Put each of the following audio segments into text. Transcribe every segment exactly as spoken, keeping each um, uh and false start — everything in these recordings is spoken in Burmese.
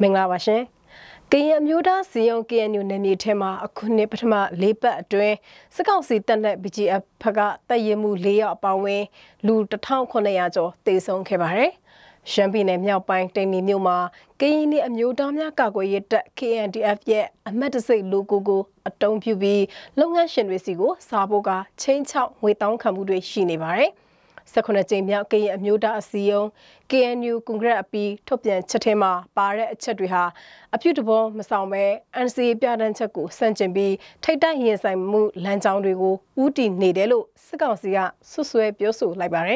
မင်္ဂလာပါရှင်ကရင်အမျိုးသားစီယုံ K N U နယ်မြေထဲမှာအခုနှစ်ပထမလေးပတ်အတွင်းစစ်ကောင်စီတပ်နဲ့ B G F ဘက်ကတပ်ရင်းမှု၄ယောက်အပါအဝင်လူတစ်ထောင်ခုနှစ်ရာကျော်တေဆုံးခဲ့ပါတယ်ရှမ်းပြည်နယ်မြောက်ပိုင်းတိန်နီမြို့မှာကရင်ပြည်အမျိုးသားများကာကွယ်ရေးတပ် K N D F ရဲ့အမတ်တစိတ်လိုကိုကိုအတုံးပြုပြီးလုပ်ငန်းရှင်တွေစီကိုစားဖို့ကချင်းချောက်ငွေတောင်းခံမှုတွေရှိနေပါတယ်စက္ကန့်ကြိမ်မြောက်ကရင်အမျိုးသားအစည်းအရုံး K N U ကွန်ဂရက်အပီထုတ်ပြန်ချက်ထဲမှာပါတဲ့အချက်တွေဟာအပြုတဘောမဆောင်ပဲ N C A ပြဋ္ဌာန်းချက်ကိုစန့်ကျင်ပြီးထိတ်တိုက်ရင်ဆိုင်မှုလမ်းကြောင်းတွေကိုဥတီနေတယ်လို့စစ်ကောင်စီကဆွဆွဲပြောဆိုလိုက်ပါတယ်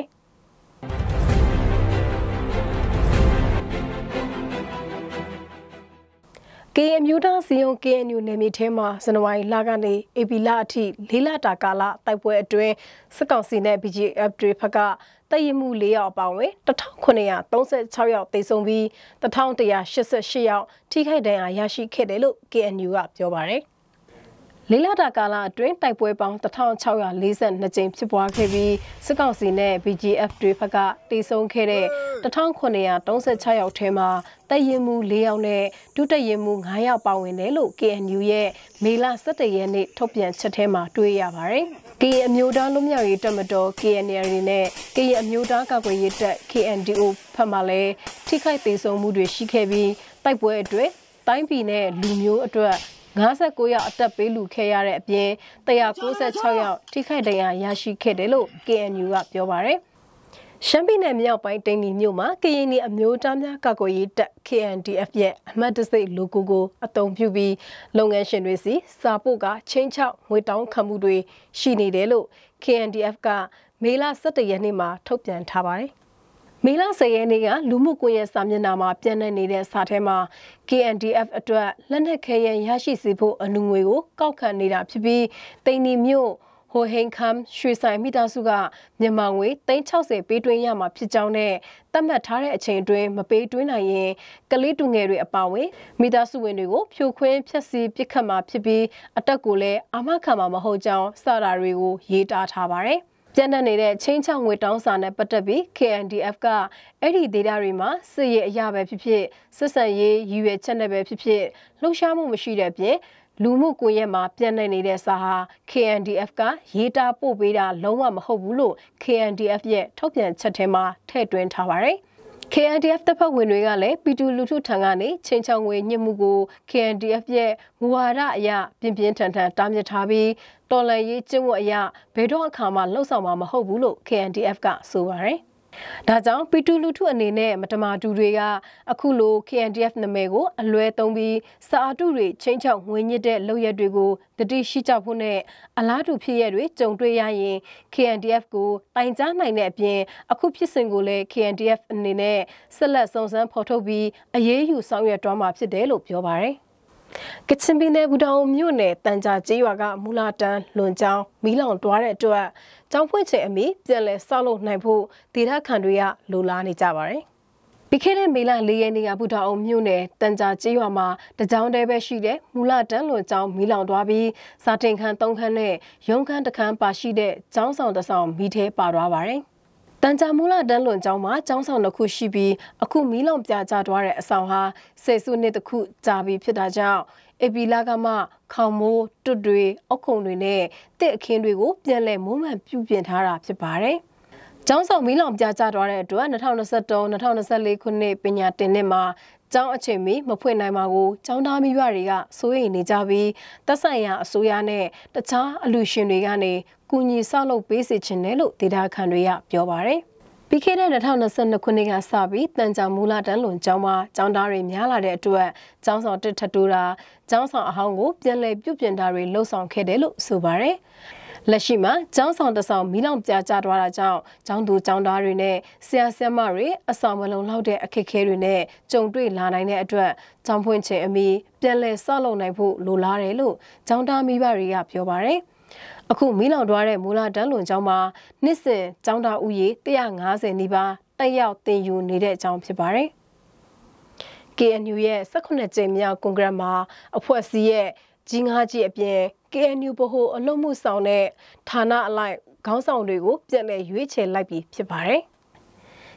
ကရင်အမျိုးသားစီယုံ K N U နယ်မြေထဲမှာဇန်နဝါရီလကနေဧပြီလအထိလေးလတာကာလတိုက်ပွဲအတွင်းစစ်ကောင်စီနဲ့ B G F တွေဘက်ကတပ်ရင်းမှု၄ယောက်အပါအဝင်တစ်ထောင်ခုနှစ်ရာသုံးဆယ့်ခြောက်ယောက်သေဆုံးပြီးတစ်ထောင်တစ်ရာရှစ်ဆယ့်ရှစ်ယောက်ထိခိုက်ဒဏ်ရာရရှိခဲ့တယ်လို့ K N U ကပြောပါတယ်လေးလတာကာလအတွင်းတိုက်ပွဲပေါင်းတစ်ထောင်ခြောက်ရာလေးဆယ့်နှစ်ကြိမ်ဖြစ်ပွားခဲ့ပြီးစစ်ကောင်စီနဲ့ B G F တွေဘက်ကတေဆုံးခဲ့တဲ့တစ်ထောင်ခုနှစ်ရာသုံးဆယ့်ခြောက်ယောက်ထဲမှာတပ်ရင်းမှု၄ယောက်နဲ့ဒုတပ်ရင်းမှု၅ယောက်ပါဝင်တယ်လို့ K N U ရဲ့မေလ၁၁ရက်နေ့ထုတ်ပြန်ချက်ထဲမှာတွေ့ရပါတယ်။ K N အမျိုးသားလူမျိုးရေးတပ်မတော် K N L နဲ့ K N အမျိုးသားကာကွယ်ရေးတပ် K N D O ဖက်မှလည်းထိခိုက်ဒေဆုံးမှုတွေရှိခဲ့ပြီးတိုက်ပွဲအတွင်းတိုင်းပြည်နဲ့လူမျိုးအတွက်၅၉ယောက်အသက်ပေးလူခဲ့ရတဲ့အပြင်၁၉၆ယောက်ထိခိုက်ဒဏ်ရာရရှိခဲ့တယ်လို့ K N U ကပြောပါတယ်။ရှမ်းပြည်နယ်မြောက်ပိုင်းတိန်နီမြို့မှာကရင်ပြည်အမျိုးသားများကာကွယ်ရေးတပ် K N D F ရဲ့အမတ်တစိတ်လိုကိုကိုအတုံးပြုပြီးလုပ်ငန်းရှင်တွေစီစာပို့ကချင်းချောက်ငွေတောင်းခံမှုတွေရှိနေတယ်လို့ K N D F ကမေလ၁၁ရက်နေ့မှာထုတ်ပြန်ထားပါတယ်။မေလ၁၀ရက်နေ့ကလူမှုကွန်ရက်စာမျက်နှာမှာပြန့်နှံ့နေတဲ့စာထဲမှာ K N D F အတွက်လက်နက်ခဲယမ်းရရှိစေဖို့အနုငွေကိုကောက်ခံနေတာဖြစ်ပြီးတိန်နီမြို့ဟိုဟိန်ခမ်ရွှေဆိုင်မိသားစုကမြန်မာငွေသိန်း၆၀ပေးသွင်းရမှာဖြစ်ကြောင်းနဲ့သတ်မှတ်ထားတဲ့အချိန်အတွင်းမပေးသွင်းနိုင်ရင်ကလေးတူငယ်တွေအပါအဝင်မိသားစုဝင်တွေကိုဖြိုခွင်းဖျက်ဆီးပစ်ခတ်မှာဖြစ်ပြီးအတက်ကိုလည်းအာမခံမှာမဟုတ်ကြောင်းစတာတွေကိုရေးသားထားပါတယ်ကျန်တဲ့နေတဲ့ချင်းချောင်းငွေတောင်းစာနဲ့ပတ်သက်ပြီး K N D F ကအဲ့ဒီဒေတာတွေမှာစစ်ရေးအရာပဲဖြစ်ဖြစ်စစ်ဆန်ရေးရည်ရွယ်ချက်နဲ့ပဲဖြစ်ဖြစ်လှုပ်ရှားမှုမရှိတဲ့ပြင်လူမှုကွန်ရက်မှာပြန့်နှံ့နေတဲ့စာဟာ K N D F ကရေးတာပို့ပေးတာလုံးဝမဟုတ်ဘူးလို့ K N D F ရဲ့ထုတ်ပြန်ချက်ထဲမှာထည့်သွင်းထားပါတယ်K N D F တပ်ဖွဲ့ဝင်တွေကလည်းပြည်သူလူထုထံကနေချင်းချောင်းငွေညှစ်မှုကို K N D F ရဲ့မူဝါဒအရပြင်းပြင်းထန်ထန်တားမြစ်ထားပြီးတော်လှန်ရေးကျင့်ဝတ်အရဘယ်တော့အခါမှလှုပ်ဆောင်မှာမဟုတ်ဘူးလို့ K N D F ကဆိုပါတယ်။ဒါကြောင့်ပြည်သူလူထုအနေနဲ့မတမာတူတွေကအခုလို K N D F နာမည်ကိုအလွဲသုံးပြီးစာအတုတွေချင်းချောက်ငွေညစ်တဲ့လုပ်ရက်တွေကိုတတိရှိကြဖို့နဲ့အလားတူဖြစ်ရတွေကြုံတွေ့ရရင် K N D F ကိုတိုင်ကြားနိုင်တဲ့အပြင်အခုဖြစ်စဉ်ကိုလည်း K N D F အနေနဲ့ဆက်လက်စုံစမ်းဖော်ထုတ်ပြီးအရေးယူဆောင်ရွက်သွားမှာဖြစ်တယ်လို့ပြောပါတယ်ကချင်ပြည်နယ်ဘူတောင်မြို့နယ်တန်ကြာကျေးရွာကမူလာတန်းလွန်ကျောင်းမီးလောင်တွားတဲ့အတွက်ကျောင်းဖွင့်ချိန်အမီပြန်လည်ဆောက်လုပ်နိုင်ဖို့ဒေသခံတွေကလိုလားနေကြပါတယ်။ပြီးခဲ့တဲ့မေလ၄ရက်နေ့ကဘူတောင်မြို့နယ်တန်ကြာကျေးရွာမှာတကြောင်တည်းပဲရှိတဲ့မူလာတန်းလွန်ကျောင်းမီးလောင်တွားပြီးစာတင်ခန်း၃ခန်းနဲ့ရုံးခန်းတစ်ခန်းပါရှိတဲ့ကျောင်းဆောင်တစ်ဆောင်မီးထဲပါသွားပါတယ်။တန်ကြာမူလာတန်းလွန်ကျောင်းမှာကျောင်းဆောင်တစ်ခုရှိပြီးအခုမီးလောင်ပြကျသွားတဲ့အဆောင်ဟာဆယ်စုနှစ်တစ်ခုကြာပြီဖြစ်တာကြောင့်ဧပြီလကမှခေါင်မိုးတွတ်တွေအောက်ခုံတွေနဲ့တစ်အခင်းတွေကိုပြန်လည်မွမ်းမံပြုပြင်ထားတာဖြစ်ပါတယ်။ကျောင်းဆောင်မီးလောင်ပြကျသွားတဲ့အတွက်၂၀၂၃-၂၀၂၄ခုနှစ်ပညာသင်နှစ်မှာကျောင်းအချိန်မီမဖွင့်နိုင်ပါဘူးကျောင်းသားမိဘတွေကစိုးရိမ်နေကြပြီးသက်ဆိုင်ရာအစိုးရနဲ့တခြားအလူရှင်တွေကနေကူညီဆောက်လုပ်ပေးစေချင်တယ်လို့ဒေသခံတွေကပြောပါတယ်။ပြီးခဲ့တဲ့၂၀၂၂ခုနှစ်ကစပြီးတန်ကြာမူလာတန်းလွန်ကျောင်းမှာကျောင်းသားတွေများလာတဲ့အတွက်ကျောင်းဆောင်တစ်ထပ်တိုးတာကျောင်းဆောင်အဟောင်းကိုပြန်လည်ပြုပြင်တာတွေလှုပ်ဆောင်ခဲ့တယ်လို့ဆိုပါတယ်။လက်ရှိမှာကျောင်းဆောင်တစ်ဆောင်မီးလောင်ပြကျသွားတာကြောင့်ကျောင်းသူကျောင်းသားတွေနဲ့ဆရာဆရာမတွေအဆောင်မလုံလောက်တဲ့အခက်အခဲတွေနဲ့ကြုံတွေ့လာနိုင်တဲ့အတွက်ကျောင်းဖွင့်ချိန်အမီပြန်လည်ဆောက်လုပ်နိုင်ဖို့လိုလားတယ်လို့ကျောင်းသားမိဘတွေကပြောပါတယ်။အခုမီးလောင်သွားတဲ့မူလာတန်းလွန်ကျောင်းမှာနှစ်စဉ်ကျောင်းသားဦးရေ၁၅၀နီးပါးတက်ရောက်သင်ယူနေတဲ့အကြောင်းဖြစ်ပါတယ်။ K N U ရဲ့၁၈ကြိမ်မြောက်ကွန်ဂရက်မှာအဖွဲ့အစည်းရဲ့ကြီးငါးကြီးအပြင် K N U ဗဟိုအလုပ်မှုဆောင်တဲ့ဌာနအလိုက်ခေါင်းဆောင်တွေကိုပြန်လည်ရွေးချယ်လိုက်ပြီးဖြစ်ပါတယ်။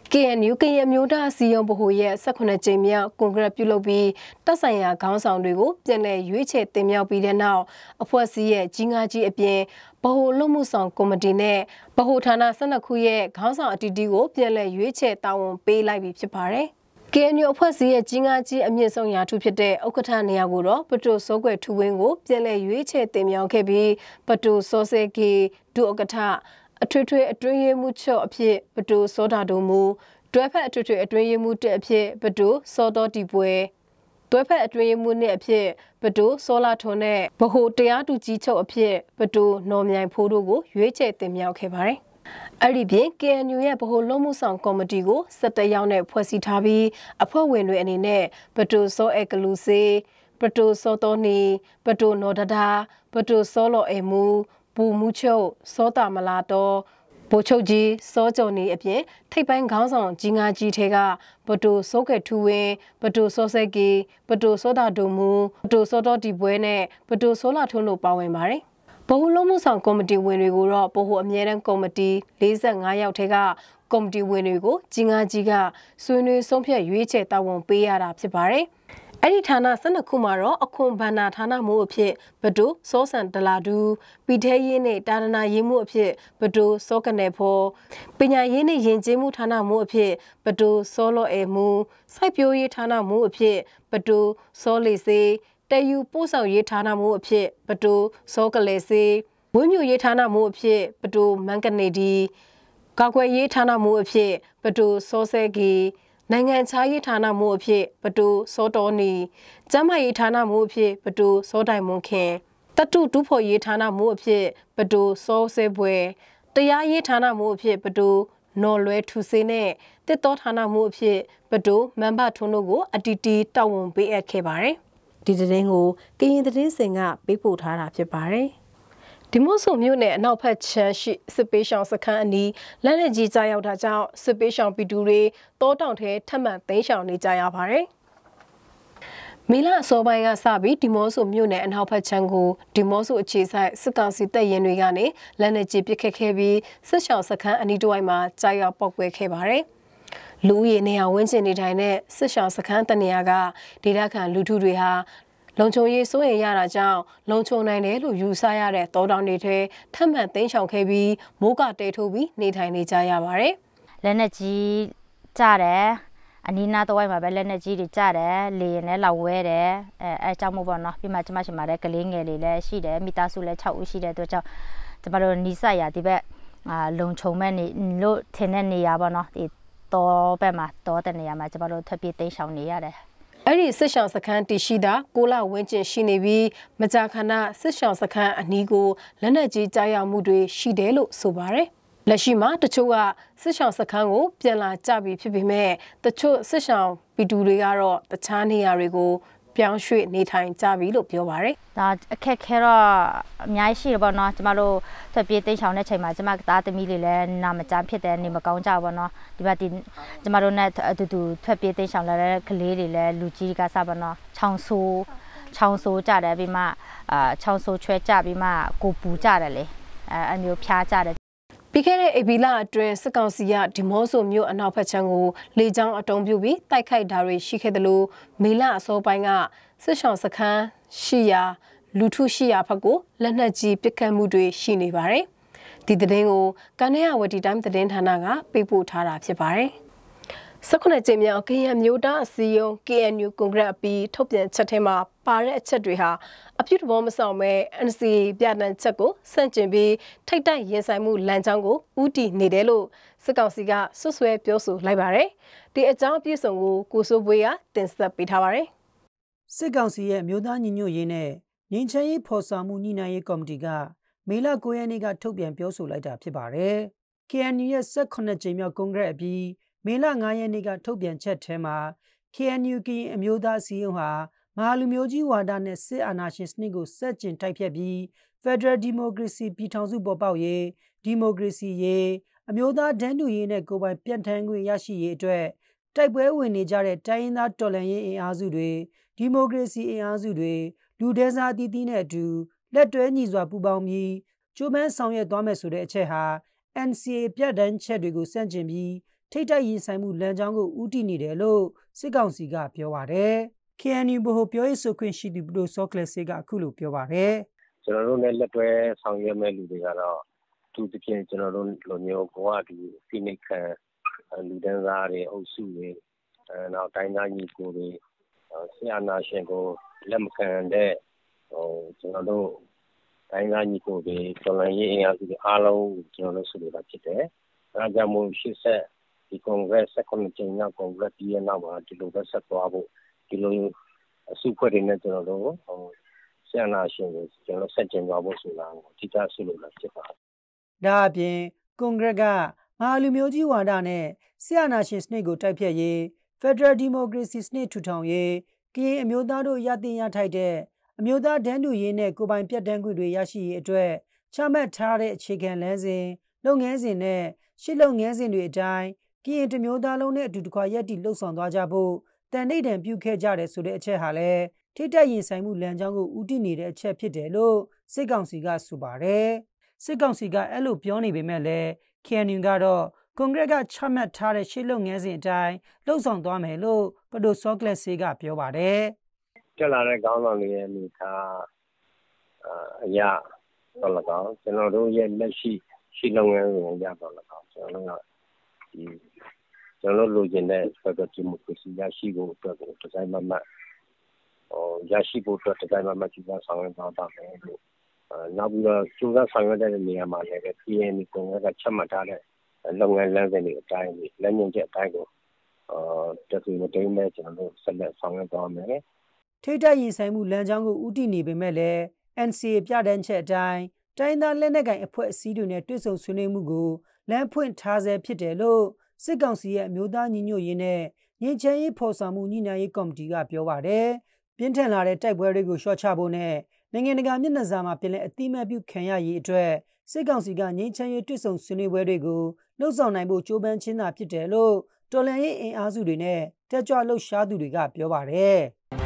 K N U ကရင်အမျိုးသားစီယုံဗဟိုရဲ့၁၈ကြိမ်မြောက်ကွန်ဂရက်ပြုလုပ်ပြီးတပ်ဆိုင်ရာခေါင်းဆောင်တွေကိုပြန်လည်ရွေးချယ်တင်မြှောက်ပြီးတဲ့နောက်အဖွဲ့အစည်းရဲ့ကြီးငါးကြီးအပြင်ဗဟိုလူမှုဆောင်ကော်မတီနဲ့ဗဟိုဌာန၁၂ခုရဲ့ခေါင်းဆောင်အတီးတီးကိုပြန်လည်ရွေးချယ်တာဝန်ပေးလိုက်ပြီးဖြစ်ပါတယ်။ K N U အဖွဲ့အစည်းရဲ့ကြီးငါးကြီးအမြင့်ဆုံးရာထူးဖြစ်တဲ့ဥက္ကဋ္ဌနေရာကိုတော့ပတိုစောကွယ်ထူဝင်းကိုပြန်လည်ရွေးချယ်တင်မြှောက်ခဲ့ပြီးပတိုစောစဲကေဒုဥက္ကဋ္ဌအထွေထွေအတွင်းရေးမှူးချုပ်အဖြစ်ပတိုစောတာတို့မူတွဲဖက်အထွေထွေအတွင်းရေးမှူးတက်အဖြစ်ပတိုစောတော်တီပွဲတွဲဖက်အတွင်းရေးမှူးနဲ့အဖြစ်ပတိုစောလာထွန်းနဲ့ဗဟိုတရားသူကြီးချုပ်အဖြစ်ပတိုနော်မြိုင်ဖိုးတို့ကိုရွေးချယ်တင်မြှောက်ခဲ့ပါတယ်။အဲ့ဒီပြင် K N U ရဲ့ဗဟိုလုံမှုဆောင်ကော်မတီကို၁၁ယောက်နဲ့ဖွဲ့စည်းထားပြီးအဖွဲ့ဝင်တွေအနေနဲ့ပတိုစောအေကလူစေပတိုစောတော်နီပတိုနော်ဒဒါပတိုစောလော်အေမူပူမှုချုပ်စောတာမလာတော်ဗိုလ်ချုပ်ကြီးစောကျော်နေအပြင်ထိပ်ပိုင်းခေါင်းဆောင်ကြီးငါးကြီးထဲကပတိုစောကဲထူဝင်းပတိုစောစဲကီပတိုစောတာဒုံမူပတိုစောတော်ဒီပွဲနဲ့ပတိုစောလာထွန်းတို့ပါဝင်ပါတယ်။ဗဟိုလုံးမှုဆောင်ကော်မတီဝင်တွေကိုတော့ဗဟိုအမြဲတမ်းကော်မတီ၄၅ယောက်ထဲကကော်မတီဝင်တွေကိုကြီးငါးကြီးကဆွေးနွေးဆုံးဖြတ်ရွေးချယ်တာဝန်ပေးရတာဖြစ်ပါတယ်။အဲ့ဒီဌာန၁၂ခုမှာတော့အခွန်ဘဏ္ဍာဌာနမှုအဖြစ်ဘဒိုစောဆန်ဒလာဒူပီထဲရေးနဲ့တာရဏရေးမှုအဖြစ်ဘဒိုစောကနေဖောပညာရေးနဲ့ယဉ်ကျေးမှုဌာနမှုအဖြစ်ဘဒိုစောလော်အေမှုစိုက်ပျိုးရေးဌာနမှုအဖြစ်ဘဒိုစောလီစေတယူပို့ဆောင်ရေးဌာနမှုအဖြစ်ဘဒိုစောကလေးစေဝင်းမြူရေးဌာနမှုအဖြစ်ဘဒိုမန်ကနေဒီကောက်ွယ်ရေးဌာနမှုအဖြစ်ဘဒိုစောဆဲကီနိုင်ငံခြားရေးဌာနမှုအဖြစ်ပတိုစောတော်နီကျမ်းမာရေးဌာနမှုအဖြစ်ပတိုစောတိုင်မွန်ခင်တတုတူဖို့ရေးဌာနမှုအဖြစ်ပတိုစောဆဲပွဲတရားရေးဌာနမှုအဖြစ်ပတိုနော်လွဲထူစေနဲ့တစ်တော်ဌာနမှုအဖြစ်ပတိုမန်ဘထွန်းတို့ကိုအတီတီတောက်ဝန်ပေးအပ်ခဲ့ပါတယ်ဒီသတင်းကိုကရင်သတင်းစင်ကပေးပို့ထားတာဖြစ်ပါတယ်ဒီမို့ဆိုမျိုးနဲ့အနောက်ဖက်ချမ်းရှိစစ်ပေးရှောင်စခန်းအနီးလက်နက်ကြီးကြားရောက်တာကြောင့်စစ်ပေးရှောင်ပြည်သူတွေတောတောင်ထဲထပ်မံသိမ်းရှောင်နေကြရပါတယ်။မီလာအစောပိုင်းကစပြီးဒီမော့ဆိုမျိုးနဲ့အနောက်ဖက်ချမ်းကိုဒီမော့ဆိုအခြေဆိုင်စစ်ကောင်စီတပ်ရင်တွေကနေလက်နက်ကြီးပစ်ခတ်ခဲ့ပြီးစစ်ရှောင်စခန်းအနီးတစ်ဝိုက်မှာကြားရောက်ပောက်ကွဲခဲ့ပါတယ်။လူဦးရေနေရာဝန်းကျင်နေထိုင်တဲ့စစ်ရှောင်စခန်းတနေရာကဒေသခံလူထုတွေဟာလုံခြုံရေးစိုးရိမ်ရတာကြောင့်လုံခြုံနိုင်တယ်လို့ယူဆရတဲ့တောတောင်တွေထဲထပ်မံသိမ်းရှောင်ခဲ့ပြီးမိုးကတဲထိုးပြီးနေထိုင်နေကြရပါတယ်။လက်နက်ကြီးကြတယ်အနီးနားတစ်ဝိုက်မှာပဲလက်နက်ကြီးတွေကြတယ်လေရင်လည်းလောက်ဝဲတယ်အဲအဲကြောင့်မို့ပေါ့နော်ပြီးမှကျမရှိမှာလည်းကလေးငယ်လေးလည်းရှိတယ်မိသားစုလည်း၆ဦးရှိတဲ့အတွက်ကြောင့်ကျမတို့နီးစပ်ရာဒီဘက်အာလုံခြုံမဲ့နေလို့ထင်တဲ့နေရာပေါ့နော်ဒီတောဘက်မှာတောတဲ့နေရာမှာကျမတို့ထွက်ပြေးသိမ်းရှောင်နေရတယ်အဲ့ဒီစစ်ရှောင်စခန်းတရှိတာကိုလဝင်းကျင်ရှိနေပြီးမကြာခဏစစ်ရှောင်စခန်းအနီးကိုလက်နက်ကြီးကြားရောက်မှုတွေရှိတယ်လို့ဆိုပါတယ်။လက်ရှိမှာတချို့ကစစ်ရှောင်စခန်းကိုပြန်လာကြပြီဖြစ်ပေမဲ့တချို့စစ်ရှောင်ပြည်သူတွေကတော့တခြားနေရာတွေကိုပြောင်းရွှေ့နေထိုင်ကြပြီလို့ပြောပါတယ်။ဒါအခက်ခဲတော့အများကြီးရှိတယ်ပေါ့နော်။ကျမတို့ထွက်ပြေးတိတ်ဆောင်တဲ့ချိန်မှာကျမသားသမီးတွေလည်းနာမကျန်းဖြစ်တယ်နေမကောင်းကြဘူးပေါ့နော်။ဒီဘက်ဒီကျမတို့နဲ့အတူတူထွက်ပြေးတိတ်ဆောင်လာတဲ့ကလေးတွေလည်းလူကြီးကစားပေါ့နော်။ချောင်းဆိုးချောင်းဆိုးကြတယ်ပြီးမှအာချောင်းဆိုးချွဲကြပြီးမှကိုပူကြတယ်လေ။အဲအမျိုးဖြားကြတယ်ပြီးခဲ့တဲ့ဧပြီလအတွင်းစစ်ကောင်စီကဒီမော့ဆိုမြို့အနောက်ဘက်ခြမ်းကိုလေကြောင်းအတုံးပြုပြီးတိုက်ခိုက်တာတွေရှိခဲ့တယ်လို့မေလအစောပိုင်းကစစ်ရှောင်းစခန်းရှိရာလူထုရှိရာဘက်ကိုလက်နက်ကြီးပစ်ခတ်မှုတွေရှိနေပါတယ်။ဒီသတင်းကိုကနေရဝတီတိုင်းသတင်းဌာနကပေးပို့ထားတာဖြစ်ပါတယ်။၁၈ကြိမ်မြောက်ကရင်မျိုးသားအစည်းအရုံး K N U ကွန်ဂရက်အပြီးထုတ်ပြန်ချက်ထဲမှာပါတဲ့အချက်တွေဟာအပြုသဘောမဆောင်ပဲ N C A ပြဋ္ဌာန်းချက်ကိုဆန့်ကျင်ပြီးထိတ်တိုက်ရင်ဆိုင်မှုလမ်းကြောင်းကိုဥတီနေတယ်လို့စစ်ကောင်စီကဆွဆွဲပြောဆိုလိုက်ပါတယ်။ဒီအကြောင်းအပြည့်စုံကိုကိုစိုးပွေးကတင်ဆက်ပေးထားပါတယ်။စစ်ကောင်စီရဲ့မျိုးသားညီညွတ်ရေးနဲ့ငြိမ်းချမ်းရေးဖော်ဆောင်မှုညှိနှိုင်းရေးကော်မတီကမေလ၉ရက်နေ့ကထုတ်ပြန်ပြောဆိုလိုက်တာဖြစ်ပါတယ်။ K N U ရဲ့၁၈ကြိမ်မြောက်ကွန်ဂရက်အပြီးမေလ၅ရက်နေ့ကထုတ်ပြန်ချက်ထဲမှာ K N U ကရင်အမျိုးသားအစည်းအရုံးဟာမဟာလူမျိုးကြီးဝါဒနဲ့စစ်အာဏာရှင်စနစ်ကိုဆက်ကျင်တိုက်ဖျက်ပြီး Federal Democracy ပြည်ထောင်စုပေါ်ပေါက်ရေးဒီမိုကရေစီရေးအမျိုးသားတန်းတူရေးနဲ့ကိုယ်ပိုင်ပြဋ္ဌာန်းခွင့်ရရှိရေးအတွက်တိုက်ပွဲဝင်နေကြတဲ့တိုင်းရင်းသားတော်လှန်ရေးအင်အားစုတွေဒီမိုကရေစီအင်အားစုတွေလူဒဲစားတည်တည်နဲ့အတူလက်တွဲညီစွာပူးပေါင်းပြီးကြိုးပမ်းဆောင်ရွက်သွားမယ်ဆိုတဲ့အချက်ဟာ N C A ပြဋ္ဌာန်းချက်တွေကိုစန့်ကျင်ပြီးထိတ်တိုက်ရင်ဆိုင်မှုလမ်းကြောင်းကိုဦးတည်နေတယ်လို့စစ်ကောင်စီကပြောပါတယ် K N U ဘိုပြောရေးဆိုခွင့်ရှိသူပဒိုစောကလစ်ကအခုလိုပြောပါတယ်ကျွန်တော်တို့နဲ့လက်တွဲဆောင်ရွက်မဲ့လူတွေကတော့သူတဖြင့်ကျွန်တော်တို့လူမျိုးကဒီဖိနှိပ်ခံလူဒန်းစားတွေအုပ်စုတွေအဲနောက်တိုင်းသားညီကိုတွေဆရာနာရှင်ကိုလက်မခံတဲ့ဟိုကျွန်တော်တို့တိုင်းသားညီကိုတွေတော်လှန်ရေးအင်အားစုတွေအားလုံးကျွန်တော်တို့ဆုလို့တာဖြစ်တယ်။အဲဒါကြောင့်မို့ရှေ့ဆက်ဒီကွန်ဂရက်ဆက်ကွန်ကြိမ်နောက်ကွန်ဂရက်ပြီးရနောက်မှာဒီလိုပဲဆက်သွားဖို့ဒီလိုအစုဖွဲ့တွေနဲ့ကျွန်တော်တို့ဟိုဆရာနာရှင်ကိုကျွန်တော်ဆက်ကျင်သွားဖို့ဆိုတာကိုအထူးဆုလို့တာဖြစ်ပါတယ်။ဒါအပြင်ကွန်ဂရက်ကမဟာလူမျိုးကြီးဝါဒနဲ့ဆရာနာရှင်စနစ်ကိုတိုက်ဖျက်ရေး Federal Democracy စနစ်ထူထောင်ရေးကရင်အမျိုးသားတို့ရတင်ရထိုက်တဲ့အမျိုးသားဒန်းတူရေးနဲ့ကိုပိုင်ပြတ်တန်းခွင့်တွေရရှိရေးအတွက်ချမှတ်ထားတဲ့အခြေခံလမ်းစဉ်လုပ်ငန်းစဉ်နဲ့ရှစ်လုပ်ငန်းစဉ်တွေအတိုင်းကရင်တမျိုးသားလုံးနဲ့အတူတကွရက်တီလှုပ်ဆောင်သွားကြဖို့တန်ဋိဌံပြုခဲ့ကြတယ်ဆိုတဲ့အချက်ဟာလည်းထိတ်တိုက်ရင်ဆိုင်မှုလမ်းကြောင်းကိုဦးတည်နေတဲ့အချက်ဖြစ်တယ်လို့စစ်ကောင်စီကဆိုပါတယ်စစ်ကောင်စီကအဲ့လိုပြောနေပေမဲ့လည်း K N U ကတော့ကွန်ဂရက်ကချမှတ်ထားတဲ့ရှေ့လုပ်ငန်းစဉ်အတိုင်းလှုပ်ဆောင်သွားမယ်လို့ပဒိုစောကလစ်ကပြောပါတယ်တက်လာတဲ့ခေါင်းဆောင်တွေရဲ့မိသားအရာတော့၎င်းကျွန်တော်တို့ရဲ့လက်ရှိရှေ့လုပ်ငန်းစဉ်အရာတော့၎င်းကျွန်တော်တို့ကဒီကျွန်တော်လိုချင်တဲ့ Federal Democracy ရရှိဖို့အတွက်ကိုဒီဇိုင်းမမတ်ဟိုရရှိဖို့အတွက်ဒီဇိုင်းမမတ်ကြီးကဆောင်ရွက်သွားပါမယ်လို့နောက်ပြီးတော့ကျိုးစားဆောင်ရွက်တဲ့နေရာမှာလည်း P N U ကွန်ဂရက်ကချမှတ်ထားတဲ့လုပ်ငန်းလမ်းစဉ်တွေအတိုင်းလက်ညှိုးချက်အတိုင်းကိုအာတခုမတိမ်မဲ့ကျွန်တော်တို့ဆက်လက်ဆောင်ရွက်သွားမယ်ထိတ်တိုက်ရင်ဆိုင်မှုလမ်းကြောင်းကိုဦးတည်နေပေမဲ့လည်း N C A ပြဋ္ဌာန်းချက်အတိုင်းတိုင်းသားလက်နက်ကိုင်အဖွဲ့အစည်းတွေနဲ့တွေ့ဆုံဆွေးနွေးမှုကိုလမ်းဖွင့်ထားဆဲဖြစ်တယ်လို့စစ်ကောင်စီရဲ့အမျိုးသားညီညွတ်ရေးနဲ့ငြိမ်းချမ်းရေးဖော်ဆောင်မှုညှိနှိုင်းရေးကော်မတီကပြောပါတယ်ပြင်းထန်လာတဲ့တိုက်ပွဲတွေကိုလျှော့ချဖို့နဲ့နိုင်ငံတကာမျက်နှာစာမှာပြည်လဲအတိမတ်ပြုခံရရေးအတွက်စစ်ကောင်စီကငြိမ်းချမ်းရေးတွေ့ဆုံဆွေးနွေးပွဲတွေကိုလှုပ်ဆောင်နိုင်ဖို့ကြိုးပမ်းခြင်းသာဖြစ်တယ်လို့တော်လှန်ရေးအင်အားစုတွေနဲ့တက်ကြွလှုပ်ရှားသူတွေကပြောပါတယ်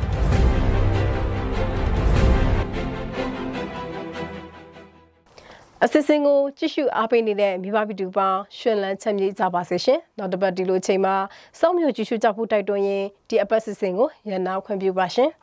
အစစ်စင်ကိုကြည့်ရှုအားပေးနေတဲ့မိဘဗီဒီယိုပေါင်းရှင်လန်းချမ်းမြေ့ကြပါစေရှင်နောက်တစ်ပတ်ဒီလိုချိန်မှာစောင့်မျှော်ကြည့်ရှုကြဖို့တိုက်တွန်းရင်းဒီအပတ်စစ်စင်ကိုရန်နာခွင့်ပြုပါရှင်